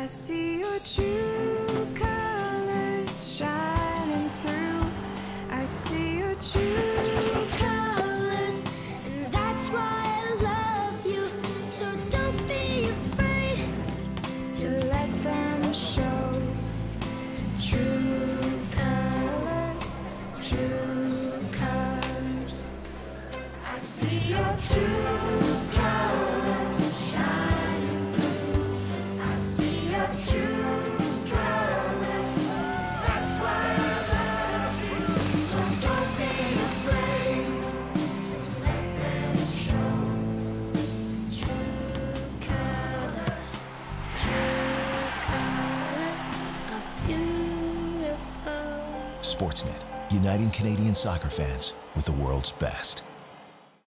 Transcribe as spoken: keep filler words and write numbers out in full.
I see your true colors shining through. I see your true colors, and that's why I love you. So don't be afraid to let them show. True colors, true colors. I see your true colors shining through. I see your true colors. That's why I love you. So don't be afraid to let them show. True colors, true colors are beautiful. Sportsnet, uniting Canadian soccer fans with the world's best.